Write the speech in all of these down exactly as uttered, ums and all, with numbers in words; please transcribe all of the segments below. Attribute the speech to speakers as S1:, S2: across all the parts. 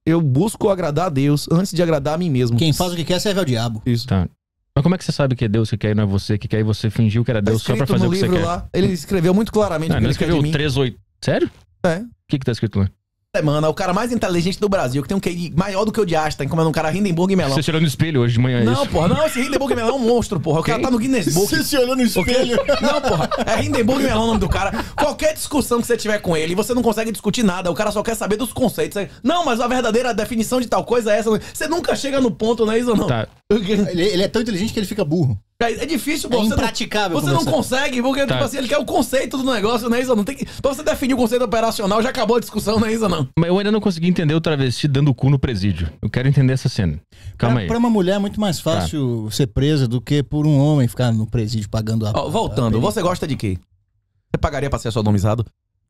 S1: eu busco agradar a Deus antes de agradar a mim mesmo.
S2: Quem faz o que quer serve ao diabo.
S1: Isso.
S3: Tá. Mas como é que você sabe que é Deus que quer e não é você que quer e você fingiu que era Deus
S1: tá
S3: só pra fazer o que você quer?
S1: Lá, ele escreveu muito claramente
S3: não,
S1: o que
S3: não
S1: ele quer de
S3: escreveu
S1: mim.
S3: três oito. Sério?
S1: É.
S3: O que que tá escrito lá?
S1: É, mano, é o cara mais inteligente do Brasil, que tem um Q I maior do que o de Einstein, como é um cara Hindenburg e Melão.
S3: Você se olhou no espelho hoje de manhã, é
S1: Não,
S3: isso?
S1: porra, não, esse Hindenburg e Melão é um monstro, porra. O cara tá no Guinness Book.
S2: Você se olhou no espelho?
S1: Não, porra, é Hindenburg e Melão o nome do cara. Qualquer discussão que você tiver com ele, você não consegue discutir nada, o cara só quer saber dos conceitos. Não, mas a verdadeira definição de tal coisa é essa. Você nunca chega no ponto, não é isso ou não?
S3: Tá.
S2: Ele, ele é tão inteligente que ele fica burro.
S1: É, é difícil, pô.
S2: É
S1: Você
S2: impraticável
S1: Não, você não
S2: conversar.
S1: consegue, porque
S3: Tá.
S1: tipo assim, ele quer o conceito do negócio, não é isso ou não? Tem que, pra você definir o conceito operacional, já acabou a discussão, não é isso ou não?
S3: Mas eu ainda não consegui entender o travesti dando o cu no presídio. Eu quero entender essa cena. Calma
S2: pra,
S3: aí.
S2: pra uma mulher é muito mais fácil ser presa do que por um homem ficar no presídio pagando a...
S1: Ó, voltando,
S2: a-
S1: você gosta de quê? Você pagaria pra ser sodomizado?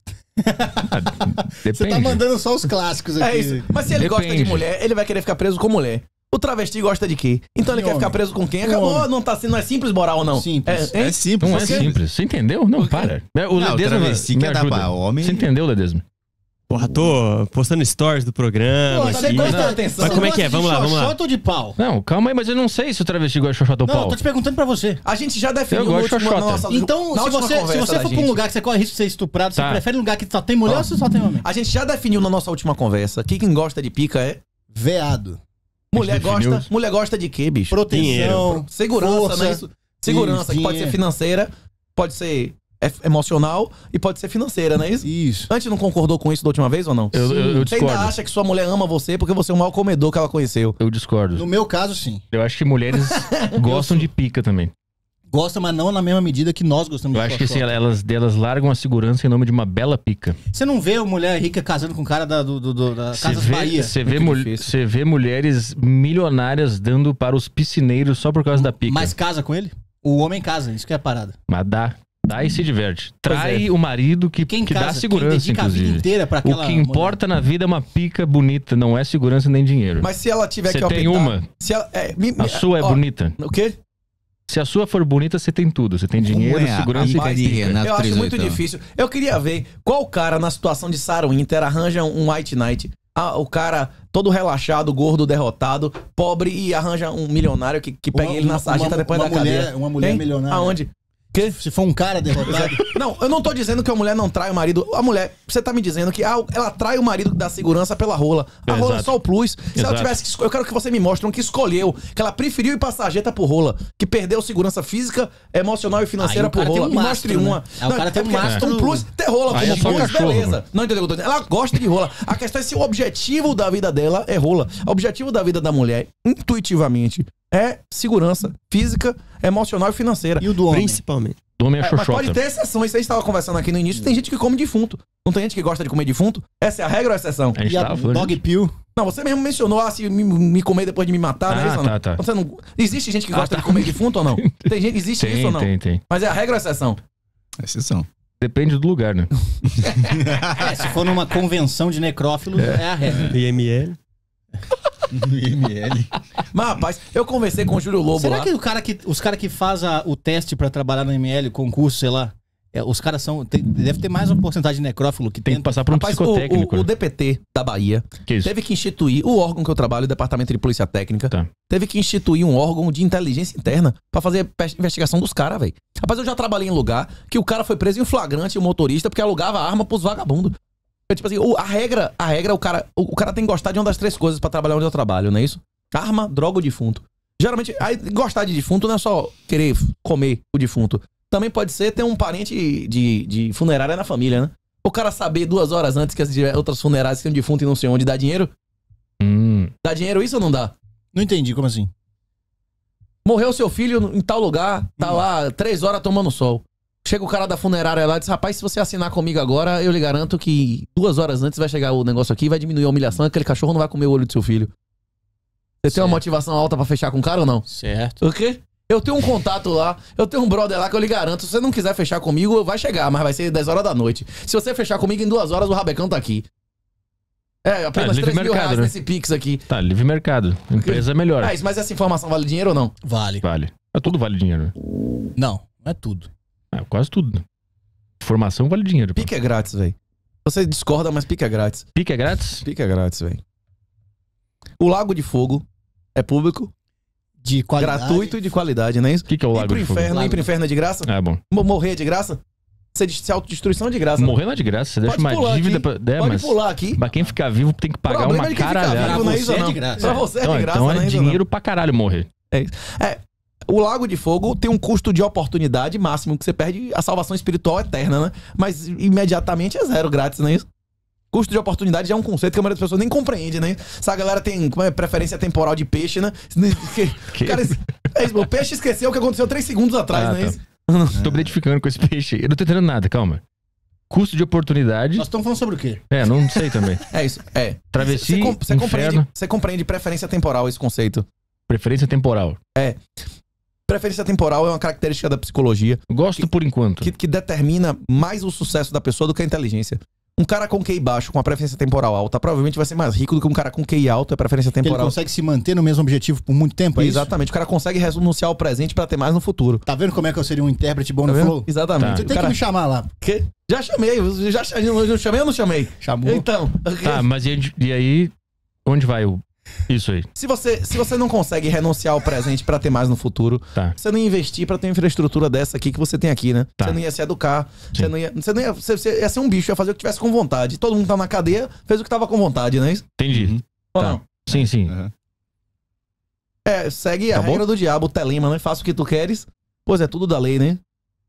S3: Ah, depende.
S2: Você tá mandando só os clássicos aqui.
S1: É isso. Mas se ele
S3: Depende.
S1: gosta de mulher, ele vai querer ficar preso com mulher. O travesti gosta de quê? Então ele
S2: De
S1: quer
S2: homem.
S1: ficar preso com quem?
S2: Um
S1: Acabou,
S2: homem.
S1: não, tá, não é simples moral ou não?
S2: Simples.
S1: É, hein?
S4: É simples.
S3: Não é
S4: Você-
S3: simples. Você entendeu? Não, para. É, O
S4: Não, o
S3: Ledesma
S4: travesti
S3: me
S4: quer dar
S3: ajuda.
S4: pra homem.
S3: Você entendeu, Ledesma?
S4: Porra, tô postando stories do programa.
S1: Pô, tá
S4: aqui.
S1: nem prestando atenção.
S4: Mas como é que é? Vamos lá, vamos lá.
S2: Xoxota ou de pau?
S3: Não, calma aí, mas eu não sei se o travesti gosta de xoxota ou
S2: Não, eu
S3: pau.
S2: tô te perguntando pra você.
S1: A gente já definiu
S3: Eu gosto de
S1: no último- na
S3: xoxota.
S1: nossa-
S2: Então,
S1: na
S2: se
S1: última
S2: você, se
S1: conversa
S2: você
S1: da
S2: for pra um
S1: gente.
S2: lugar que você corre risco de ser estuprado,
S3: Tá.
S2: você prefere um lugar que só tem mulher
S1: Ó.
S2: ou você só tem homem?
S1: A gente já definiu na nossa última conversa que quem gosta de pica é...
S2: Veado.
S1: Mulher
S3: definiu
S1: gosta,
S3: isso.
S1: mulher gosta de quê, bicho?
S2: Proteção.
S1: Segurança,
S2: força,
S1: né? Isso. Segurança, que pode ser
S2: dinheiro.
S1: financeira, pode ser é, emocional e pode ser financeira, não é isso?
S2: Isso.
S1: Antes não concordou com isso da última vez ou não?
S3: Eu, eu, eu
S1: Você ainda
S3: discordo.
S1: acha que sua mulher ama você porque você é o maior comedor que ela conheceu?
S3: Eu discordo.
S2: No meu caso, sim.
S3: Eu acho que mulheres gostam de pica também.
S2: Gosta, mas não na mesma medida que nós gostamos
S3: Eu
S2: de
S3: acho que assim,
S2: xoxota.
S3: elas, elas largam a segurança em nome de uma bela pica.
S2: Você não vê a mulher rica casando com o cara da, do, do- do- da
S3: Você
S2: Casas
S3: vê,
S2: Bahia.
S3: você vê,
S1: Muito
S3: mul-
S1: difícil.
S3: você vê mulheres milionárias dando para os piscineiros só por causa da pica.
S2: Mas casa com ele? O homem casa, isso que é a parada.
S3: Mas dá. Dá e se diverte.
S1: Pois
S3: Trai
S1: é.
S3: o marido que,
S2: Quem
S3: que
S2: casa,
S3: dá
S2: quem
S3: segurança,
S2: dedica a vida
S3: inclusive.
S2: inteira pra aquela
S3: O que importa na vida é uma pica bonita, não é segurança nem dinheiro.
S1: Mas se ela tiver
S3: Você
S1: que
S3: tem
S1: optar-
S3: uma?
S1: Se ela, é, me-
S3: A
S1: me-
S3: sua é
S1: ó,
S3: bonita.
S1: O quê?
S3: Se a sua for bonita, você tem tudo. Você tem dinheiro,
S4: é a
S3: segurança
S4: pica
S3: e
S4: de
S3: pica.
S4: Renato
S1: Eu acho
S4: trinta e
S1: muito
S4: oito?
S1: difícil. Eu queria ver qual cara na situação de Sarah Winter arranja um White Knight. Ah, o cara todo relaxado, gordo, derrotado, pobre e arranja um milionário que, que pega
S2: Uma-
S1: ele na
S2: uma-
S1: sarjeta
S2: uma-
S1: depois
S2: uma
S1: da
S2: mulher-
S1: cadeia.
S2: uma mulher
S1: Hein?
S2: milionária.
S1: Aonde? Que?
S2: Se for um cara derrotado.
S1: Não, eu não tô dizendo que a mulher não trai o marido. A mulher, você tá me dizendo que ah, ela trai o marido da segurança pela rola. A
S3: Exato.
S1: rola é só o plus. Se ela
S3: Exato.
S1: tivesse que esco- eu quero que você me mostre um que escolheu, que ela preferiu ir pra sarjeta por rola, que perdeu segurança física, emocional e financeira
S2: Aí o
S1: por
S2: cara tem
S1: rola.
S2: um
S1: Me
S2: mastro,
S1: mostre
S2: né?
S1: uma.
S2: Aí o cara tem um
S1: porque
S2: mastro-
S1: Um plus ter rola
S3: Aí
S1: como
S3: é só
S1: plus,
S3: cachorro,
S1: beleza.
S3: mano.
S1: Não entendeu o que eu tô dizendo? Ela gosta de rola. A questão é se o objetivo da vida dela é rola. O objetivo da vida da mulher, intuitivamente, é segurança física, emocional e financeira.
S2: E o do homem?
S4: Principalmente.
S3: Do homem é
S1: É, mas
S3: xoxota.
S1: pode ter exceções. Isso aí estava conversando aqui no início. Tem gente que come defunto. Não tem gente que gosta de comer defunto? Essa é a regra ou a exceção?
S3: A gente
S2: E a
S3: tava falando
S2: dog
S3: disso.
S2: pill?
S1: Não, você mesmo mencionou ah, se me, me comer depois de me matar, não é
S3: Ah,
S1: isso ou
S3: tá,
S1: não?
S3: tá.
S1: Você não? Existe gente que
S3: Ah,
S1: gosta
S3: tá.
S1: de comer defunto ou não? Tem gente, existe isso ou
S3: Tem,
S1: não?
S3: tem, tem.
S1: Mas é a regra ou a exceção?
S4: Exceção.
S3: Depende do lugar, né?
S2: É, se for numa convenção de necrófilos, é, a regra.
S4: I M L.
S2: M L.
S1: Mas, rapaz, eu conversei com o Júlio Lobo
S2: Será
S1: lá.
S2: que, o cara que os caras que fazem o teste pra trabalhar no M L, concurso, sei lá, é, os caras são. Tem, deve ter mais uma porcentagem de necrófilo que
S3: Tem que
S2: tenta.
S3: passar por um
S1: Rapaz, o,
S3: psicotécnico.
S1: o, o D P T da Bahia
S3: Que isso?
S1: teve que instituir, o órgão que eu trabalho, o Departamento de Polícia Técnica,
S3: Tá.
S1: teve que instituir um órgão de inteligência interna pra fazer pe- investigação dos caras, velho. Rapaz, eu já trabalhei em lugar que o cara foi preso em flagrante, o motorista, porque alugava arma pros vagabundos. É tipo assim, o- a regra, a regra, o cara, o, o cara tem que gostar de uma das três coisas pra trabalhar onde eu trabalho, não é isso? Arma, droga ou defunto. Geralmente, aí, gostar de defunto não é só querer comer o defunto. Também pode ser ter um parente de, de funerária na família, né? O cara saber duas horas antes que as de- outras funerárias têm um defunto e não sei onde, dá dinheiro?
S3: Hum.
S1: Dá dinheiro isso ou não dá?
S2: Não entendi, como assim?
S1: Morreu seu filho em tal lugar, tá lá três horas tomando sol. Chega o cara da funerária lá e diz, rapaz, se você assinar comigo agora, eu lhe garanto que duas horas antes vai chegar o negócio aqui, vai diminuir a humilhação, aquele cachorro não vai comer o olho do seu filho. Você tem uma
S2: Certo.
S1: motivação alta pra fechar com o cara ou não?
S2: Certo.
S1: O quê? Eu tenho um contato lá, eu tenho um brother lá que eu lhe garanto, se você não quiser fechar comigo, vai chegar, mas vai ser dez horas da noite. Se você fechar comigo em duas horas, o Rabecão tá aqui. É, apenas
S3: livre
S1: três mil
S3: mercado,
S1: reais
S3: né?
S1: nesse Pix aqui.
S3: Tá, livre mercado. Empresa é melhor.
S1: É isso, mas essa informação vale dinheiro ou não?
S2: Vale.
S3: Vale. É, tudo vale dinheiro. né?
S2: Não, não é tudo.
S3: É, quase tudo. né? Informação vale dinheiro. pô.
S1: Pique é grátis, velho. Você discorda, mas pique é grátis.
S3: Pique é grátis?
S1: Pique é grátis, velho. O Lago de Fogo é público,
S2: De qualidade.
S1: gratuito e de qualidade, não é isso?
S3: O que, que é o
S1: Ir
S3: Lago
S1: pro
S3: de Fogo?
S1: inferno, ir pro inferno é de graça?
S3: Ah, bom.
S1: Mo- Morrer é de graça? Ser de se autodestruição é de graça.
S3: Morrer não é de graça, você deixa
S1: Pode
S3: uma
S1: pular
S3: dívida
S1: aqui.
S3: pra... É,
S1: Pode
S3: mas
S1: pular aqui.
S3: pra quem ficar vivo tem que pagar
S1: Problema
S3: uma
S1: é de quem fica
S3: caralhada.
S1: vivo, não é
S2: Pra
S1: isso,
S2: você é
S1: não.
S2: de graça.
S1: Pra você é
S3: Então,
S1: de graça,
S3: então
S1: não
S3: é
S1: é isso, não.
S3: dinheiro pra caralho morrer.
S1: É isso. É, o Lago de Fogo tem um custo de oportunidade máximo que você perde a salvação espiritual eterna, né? Mas imediatamente é zero grátis, não é isso? Custo de oportunidade já é um conceito que a maioria das pessoas nem compreende, né? Essa galera tem como é, preferência temporal de peixe, né?
S3: Que?
S1: Cara, é isso, o peixe esqueceu o que aconteceu três segundos atrás,
S3: Ah,
S1: não é
S3: tá.
S1: isso?
S3: Tô me identificando com esse peixe. Eu não tô entendendo nada, calma. Custo de oportunidade.
S2: Nós estamos falando sobre o quê?
S3: É, não sei também.
S1: É isso, é.
S3: Travesti,
S1: Você, com- você
S3: inferno,
S1: compreende, você compreende preferência temporal, esse conceito.
S3: preferência temporal.
S1: Preferência temporal é uma característica da psicologia
S3: Gosto por enquanto.
S1: que, que determina mais o sucesso da pessoa do que a inteligência. Um cara com Q I baixo, com a preferência temporal alta, provavelmente vai ser mais rico do que um cara com Q I alto e a preferência
S2: Que ele
S1: temporal.
S2: consegue se manter no mesmo objetivo por muito tempo, é isso?
S1: Exatamente, o cara consegue renunciar ao presente pra ter mais no futuro.
S2: Tá vendo como é que eu seria um intérprete bom
S1: Tá
S2: no
S1: vendo?
S2: Flow?
S1: Exatamente.
S3: Tá.
S2: Você
S1: O
S2: tem
S1: cara-
S2: que me chamar lá.
S1: Que? Já chamei, eu já chamei, eu não chamei ou não chamei?
S2: Chamou.
S1: Então,
S3: Tá, mas e, e aí, onde vai o... isso aí?
S1: se você, se você não consegue renunciar ao presente pra ter mais no futuro,
S3: Tá.
S1: você não ia investir pra ter uma infraestrutura dessa aqui que você tem aqui, né?
S3: Tá.
S1: Você não ia se educar, você não ia, você não ia, você, você ia ser um bicho, ia fazer o que tivesse com vontade. Todo mundo tá na cadeia, fez o que tava com vontade, não é isso?
S3: Entendi.
S1: Ou
S3: Tá.
S1: não?
S3: Sim, sim.
S2: Aham.
S1: É, segue a
S3: Tá bom?
S1: regra do diabo, o telema, né? Faça o que tu queres, pois é tudo da lei, né?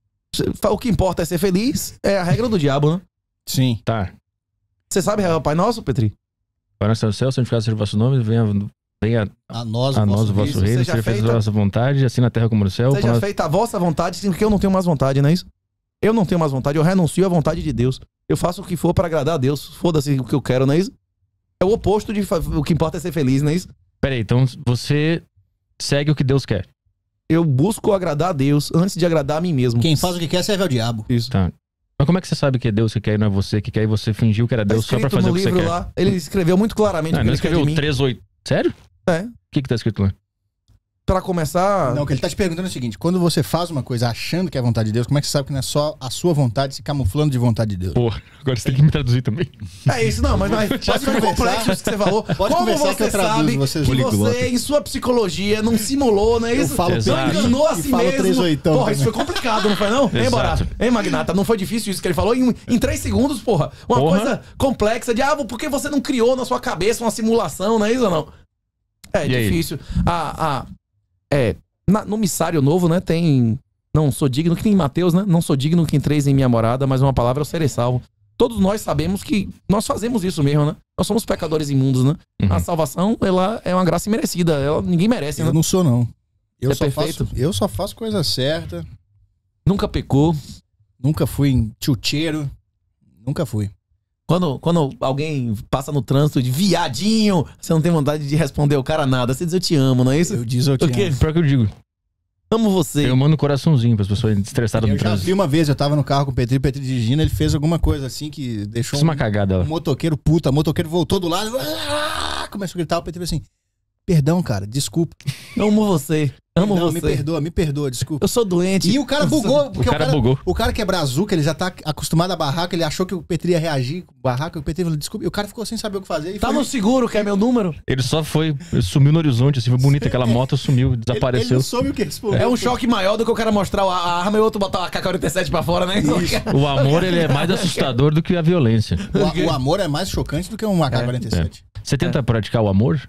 S1: O que importa é ser feliz, é a regra do diabo, né?
S2: Sim.
S3: Tá.
S1: Você sabe o Pai Nosso, Petri?
S3: Para nosso céu, santificado seja o vosso nome, venha, venha
S2: A nós,
S3: a nós o vosso
S1: isso,
S3: reino,
S1: seja
S3: seja feita
S1: feita-
S3: a vossa vontade, assim na terra como no céu.
S1: Seja
S3: Para-
S1: feita a vossa vontade, porque eu não tenho mais vontade, não é isso? Eu não tenho mais vontade, eu renuncio à vontade de Deus. Eu faço o que for pra agradar a Deus. Foda-se o que eu quero, não é isso? É o oposto de fa- o que importa é ser feliz, não é isso?
S3: Peraí, então você segue o que Deus quer.
S1: Eu busco agradar a Deus antes de agradar a mim mesmo.
S2: Quem faz o que quer serve ao diabo.
S1: Isso.
S3: Tá. Mas como é que você sabe que é Deus que quer e não é você que quer e você fingiu que era
S1: Tá
S3: Deus só pra
S1: escrito
S3: fazer
S1: no
S3: o que você
S1: livro
S3: quer?
S1: lá, ele escreveu muito claramente
S3: Ah,
S1: o que
S3: não
S1: ele quer de
S3: escreveu
S1: mim.
S3: três oito. Sério?
S1: É.
S3: O que que tá escrito lá?
S1: Pra começar,
S2: Não, o que ele tá te perguntando é o seguinte: quando você faz uma coisa achando que é a vontade de Deus, como é que você sabe que não é só a sua vontade se camuflando de vontade de Deus?
S3: Porra, agora você tem que me traduzir também.
S1: é isso, não, mas, mas pode ser
S2: conversar.
S1: complexo isso que você falou.
S2: Pode
S1: Como
S2: conversar que
S1: você
S2: eu traduzo,
S1: sabe
S2: você é
S1: que
S2: poliglota.
S1: você, em sua psicologia, não simulou, não é
S2: Eu
S1: isso?
S2: falo
S1: não
S3: Exato.
S1: enganou a
S2: e
S1: si
S2: falo
S1: mesmo.
S2: três oitão
S1: Porra, isso
S2: também.
S1: foi complicado, não foi não? Hein,
S3: Exato.
S1: Barato? Hein, Magnata? Não foi difícil isso que ele falou? Em, em três segundos, porra. Uma
S3: Porra.
S1: coisa complexa de, ah, por que você não criou na sua cabeça uma simulação, não é isso ou não? É
S3: E aí?
S1: difícil. Ah, ah, é, na- no missário novo, né, tem... Não sou digno, que tem em Mateus, né? Não sou digno que entreis em minha morada, mas uma palavra eu serei salvo. Todos nós sabemos que nós fazemos isso mesmo, né? Nós somos pecadores imundos, né?
S3: Uhum.
S1: A salvação, ela é uma graça imerecida. Ela, ninguém merece, né?
S2: Eu não sou, não. Eu,
S1: É
S2: só
S1: perfeito.
S2: faço, eu só faço coisa certa.
S1: Nunca pecou.
S2: Nunca fui em tchutcheiro. Nunca fui.
S1: Quando, quando alguém passa no trânsito de viadinho, você não tem vontade de responder o cara nada. Você diz eu te amo, não é isso?
S2: Eu diz eu te
S1: O quê?
S2: amo.
S3: Pior que eu digo.
S1: Amo você.
S3: Eu mando um coraçãozinho pras pessoas estressadas
S2: Eu
S3: no
S2: já
S3: trânsito.
S2: vi uma vez, eu tava no carro com o Petri, o Petri dirigindo, ele fez alguma coisa assim que deixou
S3: Fiz uma cagada
S2: um
S3: lá.
S2: motoqueiro puta. O motoqueiro voltou do lado, ah! Começou a gritar, o Petri falou assim: perdão, cara, desculpa.
S1: Amo você. Amo
S2: Não,
S1: você.
S2: me perdoa, me perdoa, desculpa.
S1: Eu sou doente.
S2: E o cara bugou. Porque
S3: O cara bugou.
S2: O cara que é brazuca, ele já tá acostumado a barraca, ele achou que o Petri ia reagir com barraca, o Petri falou, desculpa. E o cara ficou sem saber o que fazer. E
S1: Tá
S2: foi-
S1: no seguro, que é meu número?
S3: Ele só foi, ele sumiu no horizonte, assim, foi bonito. Aquela moto sumiu,
S2: ele, ele
S3: desapareceu.
S2: não soube o que responder.
S1: É um choque maior do que o cara mostrar a a arma e o outro botar a K quarenta e sete pra fora, né?
S3: O amor, ele é mais assustador do que a violência.
S2: O, o amor é mais chocante do que um A K quarenta e sete.
S3: Você tenta praticar o amor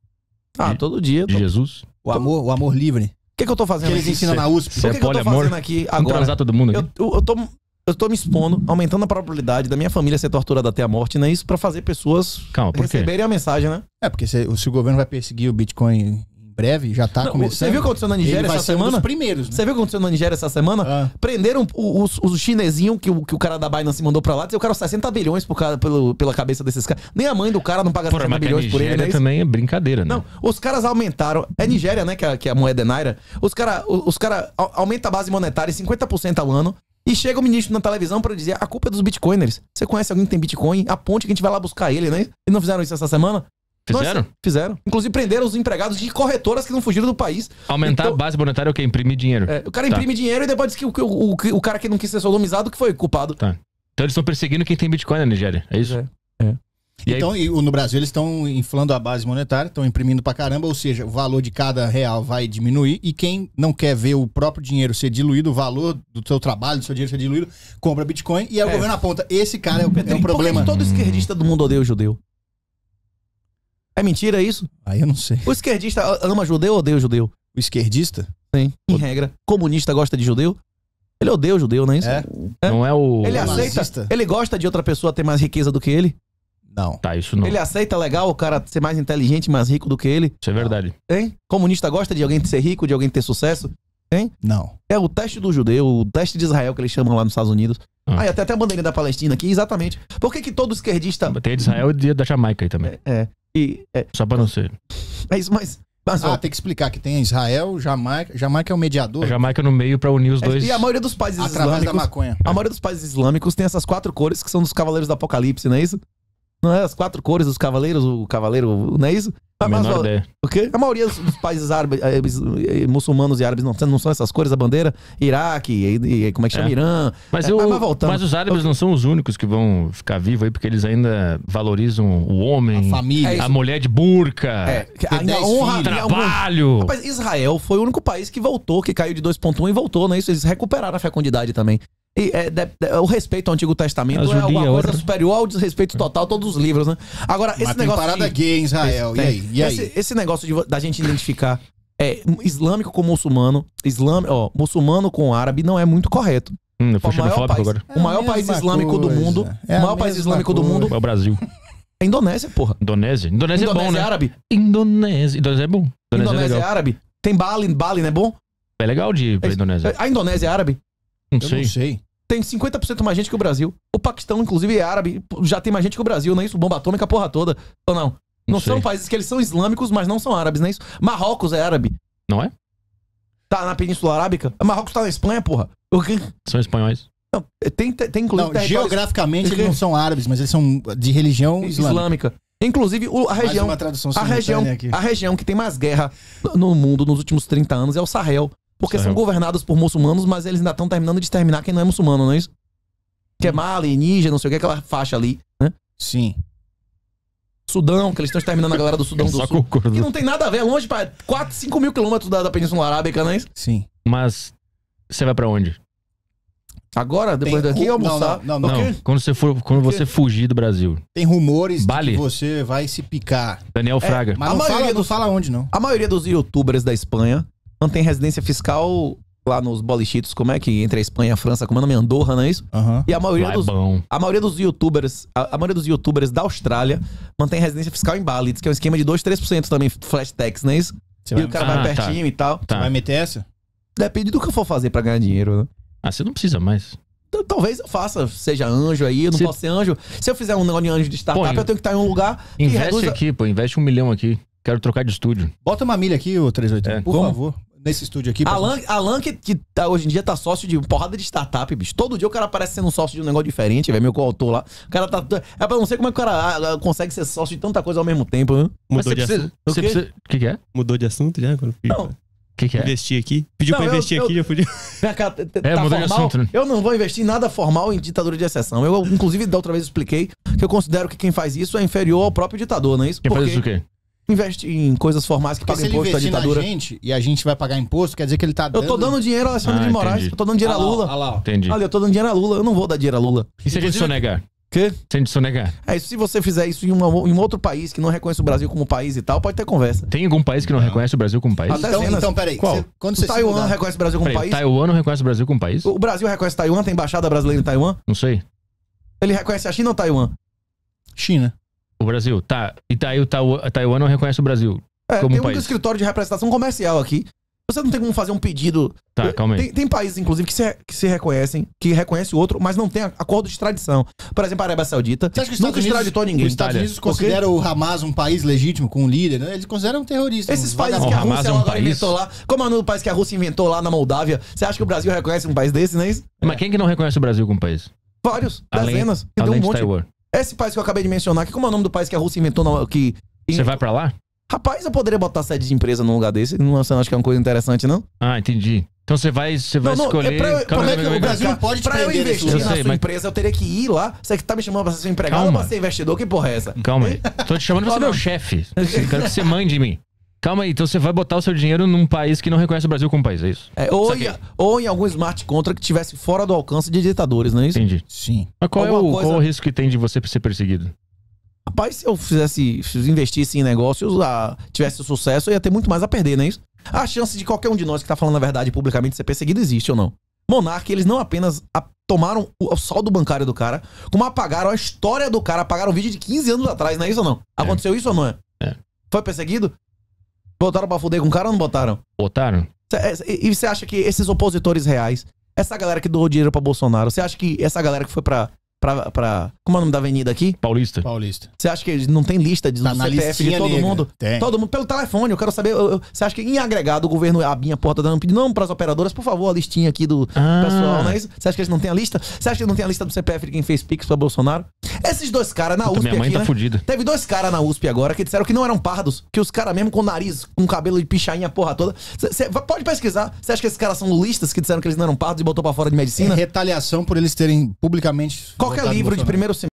S1: Ah, todo dia.
S3: de Jesus?
S2: O amor, o amor livre.
S1: O que, que eu tô
S2: Que
S1: fazendo
S2: eles
S1: aqui?
S2: ensinam na U S P.
S3: Você
S1: O que,
S3: é
S1: que eu tô
S3: poliamor?
S1: fazendo aqui
S3: Vamos
S1: agora?
S3: transar todo mundo
S1: Eu,
S3: aqui?
S1: eu, eu tô, eu tô me expondo, aumentando a probabilidade da minha família ser torturada até a morte, não é isso? Pra fazer pessoas
S3: Calma, por quê?
S1: receberem a mensagem, né?
S2: É, porque se, se o governo vai perseguir o Bitcoin em breve, já tá
S1: Não,
S2: começando.
S1: você viu o que aconteceu na
S2: Ele
S1: Nigéria
S2: vai
S1: essa
S2: ser um dos
S1: semana?
S2: primeiros, né?
S1: Você viu o que aconteceu na Nigéria essa semana?
S2: Ah.
S1: Prenderam o- os, os chinesinhos que o, que o cara da Binance mandou pra lá. Dizeu que eram sessenta bilhões por cara, pelo, pela cabeça desses caras. Nem a mãe do cara não paga
S3: Porra,
S1: sessenta
S3: mas que a
S1: bilhões por ele,
S3: Nigéria
S1: né? Isso?
S3: também é brincadeira, né?
S1: Não, os caras aumentaram. É Nigéria, né? Que a, que a moeda é Naira. Os caras os cara au- aumentam a base monetária em cinquenta por cento ao ano. E chega o ministro na televisão pra dizer: a culpa é dos bitcoiners. Você conhece alguém que tem bitcoin? Aponte que a gente vai lá buscar ele, né? E não fizeram isso essa semana?
S3: Fizeram?
S1: Nossa, fizeram. Inclusive prenderam os empregados de corretoras que não fugiram do país.
S3: Aumentar
S1: Então-
S3: a base monetária é o quê? Imprimir dinheiro.
S1: É, o cara
S3: Tá.
S1: imprime dinheiro e depois diz que o, o, o, o cara que não quis ser sodomizado que foi culpado.
S3: Tá. Então eles estão perseguindo quem tem Bitcoin na Nigéria, é isso?
S1: É. É.
S3: E aí-
S2: Então, e o- no Brasil, eles estão inflando a base monetária, estão imprimindo pra caramba, ou seja, o valor de cada real vai diminuir e quem não quer ver o próprio dinheiro ser diluído, o valor do seu trabalho, do seu dinheiro ser diluído, compra Bitcoin e aí o
S1: É.
S2: governo aponta, esse cara é o, é o
S1: Por que
S2: problema.
S1: que todo esquerdista do mundo odeia o judeu? É mentira isso?
S2: Aí eu não sei.
S1: O esquerdista ama judeu ou odeia o judeu?
S2: O esquerdista?
S1: Sim, em regra. Comunista gosta de judeu? Ele odeia o judeu, não é isso?
S2: É?
S3: Não é o.
S1: Ele
S2: É
S1: aceita?
S2: nazista?
S1: Ele gosta de outra pessoa ter mais riqueza do que ele?
S2: Não.
S3: Tá, isso não.
S1: Ele aceita legal o cara ser mais inteligente, mais rico do que ele?
S3: Isso é verdade.
S1: Hein? Comunista gosta de alguém ser rico, de alguém ter sucesso?
S2: Não.
S1: É o teste do judeu, o teste de Israel que eles chamam lá nos Estados Unidos.
S3: Ah.
S1: Ah, e tem até a bandeirinha da Palestina aqui, exatamente. Por que que todo esquerdista...
S3: Tem a de Israel e a da Jamaica aí também.
S1: É, e, é,
S3: Só pra não ser.
S1: é isso, mas... mas ó,
S2: Ah, tem que explicar que tem Israel, Jamaica. Jamaica é o mediador
S3: A Jamaica no meio pra unir os
S1: é-
S3: dois.
S1: e a maioria dos países
S2: através da
S1: islâmicos...
S2: maconha.
S1: A maioria dos países islâmicos tem essas quatro cores que são dos cavaleiros do apocalipse, não é isso? Não é? As quatro cores dos cavaleiros, o cavaleiro, não é isso?
S3: A
S1: Mas,
S3: menor
S1: ó,
S3: ideia.
S1: o quê? A maioria dos, dos países árabes, eh, eh, muçulmanos e árabes não, não são essas cores, a bandeira, Iraque, e, e, como é que chama?
S3: É.
S1: Irã.
S3: Mas,
S1: É,
S3: eu,
S1: mas- mas voltando.
S3: mas os árabes não são os únicos que vão ficar vivos aí, porque eles ainda valorizam o homem,
S2: A família.
S1: É
S3: a mulher de burca,
S1: É, que
S2: Ter
S1: ainda
S2: dez
S1: honra,
S2: filhos.
S1: ainda honra-
S3: trabalho.
S1: Rapaz, Israel foi o único país que voltou, que caiu de dois ponto um e voltou, não é isso? Eles recuperaram a fecundidade também. E é, de- de- o respeito ao Antigo Testamento
S3: A
S1: é
S3: judia,
S1: alguma coisa
S3: outra.
S1: superior ao desrespeito total a todos os livros, né? Agora, esse
S2: Mas tem
S1: negócio
S2: parada
S1: de,
S2: gay em Israel. E aí? E aí?
S1: Esse, esse negócio de, vo- da gente identificar é, islâmico com muçulmano, islam, ó, muçulmano com árabe não é muito correto.
S3: Hum, eu fui
S1: O maior
S3: xenofóbico
S1: país,
S3: agora.
S1: o maior
S2: É a
S1: país
S2: mesma
S1: islâmico do
S2: coisa.
S1: mundo,
S2: É a
S1: o maior país
S2: mesma
S1: islâmico do
S2: coisa.
S1: mundo
S3: É o Brasil.
S1: é a Indonésia, porra.
S3: Indonésia. Indonésia,
S1: Indonésia
S3: é bom, né?
S1: árabe.
S3: Indonésia. Indonésia é bom. Indonésia,
S1: Indonésia
S3: é
S1: é
S3: legal.
S1: árabe. Tem Bali, Bali, não é bom?
S3: É legal de ir pra
S1: É-
S3: Indonésia.
S1: A Indonésia é árabe.
S3: Não
S2: Eu
S3: sei.
S2: não sei.
S1: Tem cinquenta por cento mais gente que o Brasil. O Paquistão, inclusive, é árabe. Já tem mais gente que o Brasil, não é isso? Bomba atômica, a porra toda. Ou não? Não,
S3: Não
S1: são
S3: sei.
S1: países que eles são islâmicos, mas não são árabes, não é isso? Marrocos é árabe.
S3: Não é?
S1: Tá na Península Arábica. Marrocos tá na Espanha, porra. O quê?
S3: São espanhóis.
S1: Não, tem, tem, tem inclusive
S2: Não,
S1: territórios
S2: geograficamente
S1: O quê?
S2: eles não são árabes, mas eles são de religião islâmica.
S1: islâmica. Inclusive, o- a
S2: Mais
S1: região,
S2: uma tradução
S1: a, região,
S2: simultânea aqui.
S1: a região que tem mais guerra no mundo nos últimos trinta anos é o Sahel. Porque
S3: Sahel.
S1: são governados por muçulmanos, mas eles ainda estão terminando de exterminar quem não é muçulmano, não é isso? Que é Mali, Níger, não sei o que, aquela faixa ali, né?
S2: Sim.
S1: Sudão, que eles estão exterminando a galera do Sudão do
S3: Só
S1: Sul.
S3: concordo.
S1: Que não tem nada a ver, é longe pra quatro, cinco mil quilômetros da, da Península Arábica, não é isso?
S2: Sim.
S3: Mas você vai pra onde?
S1: Agora, depois
S2: Tem
S1: daqui,
S2: ru-
S1: almoçar.
S2: não, não, não,
S1: O quê?
S3: Não, quando você for, quando
S1: O quê?
S3: você fugir do Brasil.
S2: Tem rumores
S3: Bali?
S2: de que você vai se picar.
S3: Daniel Fraga.
S2: Mas
S1: A
S2: não
S1: maioria
S2: fala, não
S1: dos-
S2: fala onde, não.
S1: A maioria dos youtubers da Espanha mantém residência fiscal lá nos bolichitos, como é que entre a Espanha e a França, como é o nome? Andorra, não é isso?
S2: Aham.
S1: E a maioria
S3: Lá é
S1: dos
S3: bom.
S1: A maioria dos youtubers, a, a maioria dos youtubers da Austrália mantém residência fiscal em Bali, diz que é um esquema de dois, três por cento também, flash tax, não é isso?
S2: Você
S1: E
S2: vai,
S1: o cara
S3: Ah,
S1: vai
S3: tá.
S1: pertinho e tal.
S2: você
S3: Tá.
S2: vai meter essa?
S1: Depende do que eu for fazer pra ganhar dinheiro, né?
S3: Ah, você não precisa mais.
S1: Então, talvez eu faça, seja anjo aí, eu não
S3: Se-
S1: posso ser anjo. Se eu fizer um negócio de anjo de startup,
S3: Pô,
S1: eu tenho que estar em um lugar que
S3: Investe
S1: reduz... a-
S3: aqui, pô. Investe um milhão aqui. Quero trocar de estúdio.
S2: Bota uma milha aqui, ô trezentos e oitenta,
S3: É,
S2: por
S3: como?
S2: favor. Nesse estúdio aqui. pra
S1: Alan,
S2: gente-
S1: Alan que, que tá, hoje em dia tá sócio de porrada de startup, bicho. Todo dia o cara parece sendo um sócio de um negócio diferente, velho. Meu coautor lá. O cara tá. É pra não sei como é que o cara ah, ah, consegue ser sócio de tanta coisa ao mesmo tempo, né?
S3: Mas
S4: Mudou
S3: você
S4: de
S3: precisa.
S4: assunto?
S1: O
S3: Você
S1: quê?
S3: precisa. O que, que é? O
S4: Mudou de assunto já? Quando
S1: Não.
S3: que, que é?
S4: Investir aqui. Pediu
S1: Não,
S4: pra
S1: eu-
S4: investir
S1: eu-
S4: aqui, já podia.
S1: Vem cá, t- t-
S3: É,
S1: tá
S3: mudou de
S1: formal?
S3: assunto, né?
S1: Eu não vou investir em nada formal em ditadura de exceção. Eu, inclusive, da outra vez expliquei que eu considero que quem faz isso é inferior ao próprio ditador, não é isso?
S3: Quem faz
S1: Porque
S3: isso o quê?
S1: investe em coisas formais que
S2: Porque se
S1: pagam
S2: ele
S1: imposto à
S2: investir na
S1: ditadura.
S2: gente e a gente vai pagar imposto, quer dizer que ele tá
S1: Eu
S2: dando...
S1: tô dando dinheiro a Alexandre
S3: Ah,
S1: de Moraes,
S3: entendi.
S1: eu tô dando dinheiro a
S2: Olha lá, ó,
S1: Lula.
S2: olha lá, ó.
S3: Entendi.
S1: Olha, eu tô dando dinheiro a Lula, eu não vou dar dinheiro a Lula.
S3: E se a gente
S1: Inclusive-
S3: sonegar?
S1: Quê?
S3: Se a gente sonegar?
S1: É, se você fizer isso em, uma- em um outro país que não reconhece o Brasil como país e tal, pode ter conversa.
S3: Tem algum país que não, reconhece o Brasil como país?
S1: Até
S2: Então,
S1: Dezenas.
S2: então, peraí.
S3: Qual?
S2: Você- quando
S1: O
S2: você se
S1: Taiwan
S2: mudar-
S1: reconhece o Brasil como
S3: Peraí,
S1: país?
S3: Taiwan não reconhece o Brasil como país?
S1: O Brasil reconhece Taiwan, tem embaixada brasileira em Taiwan?
S3: Não sei.
S1: Ele reconhece a China ou Taiwan?
S2: China.
S3: O Brasil, tá. E tá aí o Taiwan, Taiwan não reconhece o Brasil.
S1: É,
S3: Como
S1: tem um
S3: país.
S1: escritório de representação comercial aqui. Você não tem como fazer um pedido.
S3: Tá, calma aí.
S1: Tem, tem países, inclusive, que se, que se reconhecem, que reconhece o outro, mas não tem acordo de extradição. Por exemplo, a Arábia Saudita
S2: Você acha que os
S1: nunca
S2: Estados Unidos,
S1: extraditou ninguém.
S2: os Estados
S3: Itália.
S2: Unidos consideram o Hamas um país legítimo, com um líder, né? Eles consideram um terrorista.
S1: Esses
S2: um
S1: países
S3: O
S1: que a
S3: Hamas
S1: Rússia
S3: é um
S1: agora
S3: país?
S1: inventou lá. Como é o nome do país que a Rússia inventou lá na Moldávia? Você acha que o Brasil reconhece um país desse, não é isso?
S3: Mas quem que não reconhece o Brasil como país?
S1: Vários,
S3: Além-
S1: dezenas. Tem
S3: Além
S1: um
S3: de
S1: monte.
S3: Taiwan.
S1: Esse país que eu acabei de mencionar aqui, como é o nome do país que a Rússia inventou na, que...
S3: Você vai pra lá?
S1: Rapaz, eu poderia botar sede de empresa num lugar desse. Não, você não acha que é uma coisa interessante, não?
S3: Ah, entendi. Então você vai, você vai
S1: Não, não,
S3: escolher...
S1: é pra eu-
S3: Calma,
S1: como é
S3: calma,
S1: que o
S3: calma,
S2: Brasil
S3: calma.
S2: não pode te
S1: Pra eu
S2: prender nesse
S1: investir
S3: lugar.
S1: na
S3: Eu sei,
S1: sua
S3: mas-
S1: empresa, eu teria que ir lá. Você que tá me chamando pra ser empregado
S3: Calma.
S1: ou pra ser investidor? Que porra é essa?
S3: Calma aí. Tô te chamando pra ser
S1: Não,
S3: meu
S1: não.
S3: chefe. Eu quero que você mande em mim. Calma aí, então você vai botar o seu dinheiro num país que não reconhece o Brasil como país, é isso?
S1: É, ou,
S3: Saquei.
S1: em, ou em algum smart contract que tivesse fora do alcance de ditadores, não é isso?
S3: Entendi.
S2: Sim.
S3: Mas qual é, o,
S1: Alguma coisa-
S3: qual é o risco que tem de você ser perseguido?
S1: Rapaz, se eu fizesse, se eu investisse em negócios, ah, tivesse sucesso, eu ia ter muito mais a perder, não é isso? A chance de qualquer um de nós que tá falando a verdade publicamente ser perseguido existe ou não? Monark, eles não apenas a- tomaram o, o saldo bancário do cara, como apagaram a história do cara, apagaram o vídeo de quinze anos atrás, não é isso ou não? Aconteceu isso ou não é?
S3: É.
S1: Foi perseguido? Botaram pra fuder com o cara ou não botaram?
S3: Botaram?
S1: Cê- E e você acha que esses opositores reais, essa galera que doou dinheiro pra Bolsonaro, você acha que essa galera que foi pra, pra, pra... Como é o nome da avenida aqui?
S3: Paulista?
S2: Paulista.
S1: Você acha que eles não tem lista de,
S2: Tá
S1: do
S2: na
S1: C P F de
S2: listinha
S1: todo
S2: negra.
S1: mundo?
S2: Tem.
S1: Todo mundo pelo telefone. Eu quero saber. eu- eu- você acha que em agregado o governo abre a porta dando um pedido? Não, pras operadoras, por favor, a listinha aqui do
S3: Ah.
S1: pessoal, não é isso? Você acha que eles não têm a lista? Você acha que eles não têm a lista do C P F de quem fez Pix pra Bolsonaro? Esses dois caras na U S P
S3: Minha mãe
S1: aqui,
S3: tá
S1: né?
S3: fudida.
S1: Teve dois caras na U S P agora que disseram que não eram pardos, que os caras mesmo com nariz, com cabelo de pichainha, a porra toda. Cê, cê- pode pesquisar. Você acha que esses caras são lulistas que disseram que eles não eram pardos e botou pra fora de
S2: É
S1: medicina?
S2: retaliação por eles terem publicamente.
S1: Qualquer
S2: votado
S1: livro de
S2: Bolsonaro.
S1: primeiro